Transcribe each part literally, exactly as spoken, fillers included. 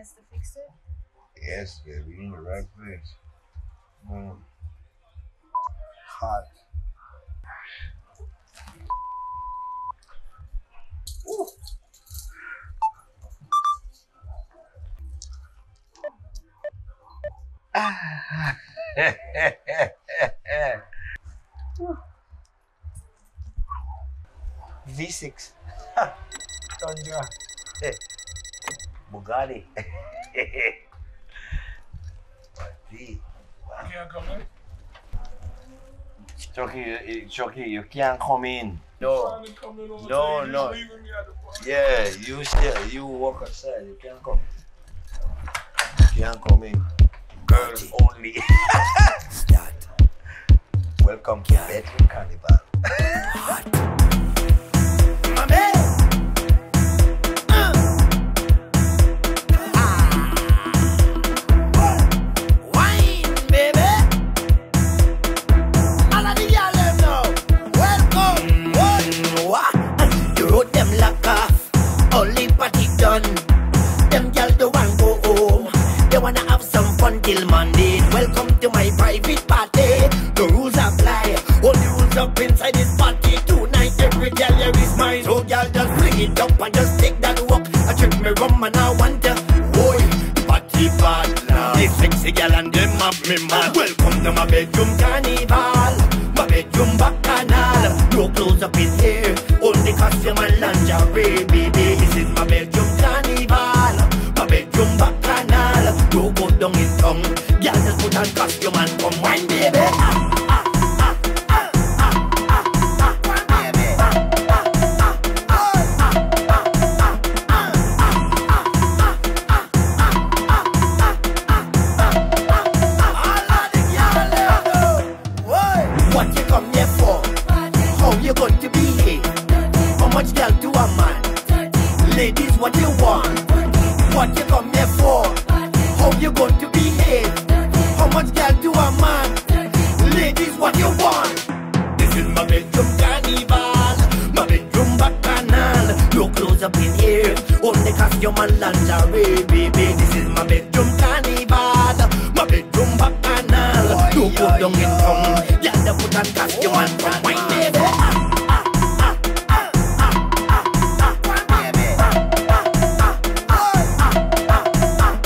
Mister Fix It? Yes, baby, you in the right place. Mm. Hot. Ooh. Ah. V six. Tundra. Bugatti. V. I can't come in. Chucky, Chucky, you can't come in. No. No, in no, no. Yeah, you stay. You walk outside. You can't come. You can't come in. Girls only. Start. Welcome to Bedroom Carnival. Them gyal don't want go home. They wanna have some fun till Monday. Welcome to my private party. The rules apply. All the rules up inside this party. Tonight every gyal here is mine. So gyal just bring it up and just take that walk. I drink me rum and I want to. Boy, party bad now. The sexy gyal and them have me mad. Welcome to my bedroom carnival. My bedroom bacchanal. No clothes up in here. Only costume and lingerie, baby. This is my bedroom carnival. My bedroom bacchanal. No go down in tongue. Girl just put on costume and come wine, baby. Ah, ah, ah, ah, ah, ah, ah, ah, baby. Ah, ah, ah, ah, ah, ah, ah, what you come here for? How you going to behave? How much girl to a man? Ladies, what you want? What you come here for? How you going to behave? How much girl to a man? Ladies, what you want? This is my bedroom carnival. My bedroom bacchanal. No clothes up in here. Only costume and lingerie, baby. This is my bedroom carnival. My bedroom bacchanal. No go down in tongue. Yeah, they put on costume and come wine, baby. Ah, ah, ah, ah, ah, ah, ah, ah, baby. Ah, ah, ah, ah, ah, ah, ah,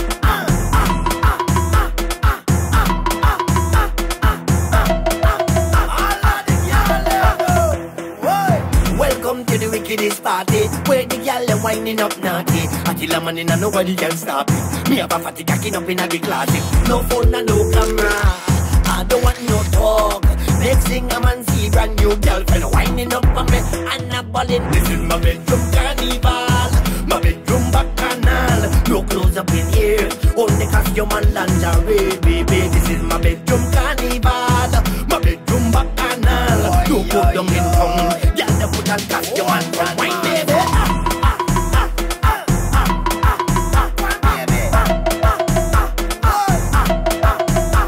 ah, ah, ah. Welcome to the wickedest party, where the gyal are winding up naughty. Until a man in and nobody can stop it. Me have a fatty jacking up in a the closet. No phone and no camera. I don't want no talk. Next thing a man see brand new girlfriend winding up on me and a ballin'. This is my bedroom carnival. My bedroom bacchanal. No clothes up in here. Only costume and lingerie, baby. This is my bedroom carnival. My bedroom bacchanal. No go down in tongue. Yeah, they put on costume and come wine, baby. Ah, ah, ah, ah, ah, ah, ah, ah, baby. Ah, ah, ah, ah, ah,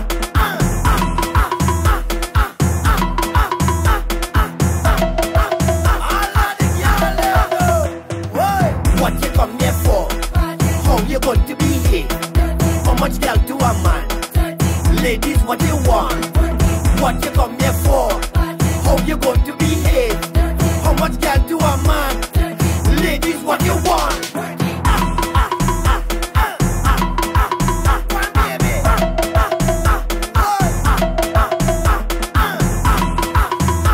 ah, ah. What you come here for? How you going to behave? How much girl to a man? Ladies, what you want? What you come here for? How you going to behave? How much girl to a man? Ladies, what you want? Ah, ah, ah, ah, ah, ah, ah, ah, baby. Ah, ah, ah, ah, ah, ah, ah, ah, ah,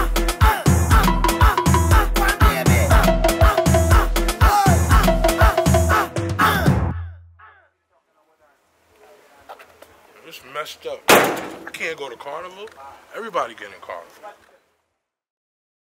ah, ah, baby. Ah, ah, ah, ah, It's messed up. I can't go to Carnival. Everybody getting Carnival.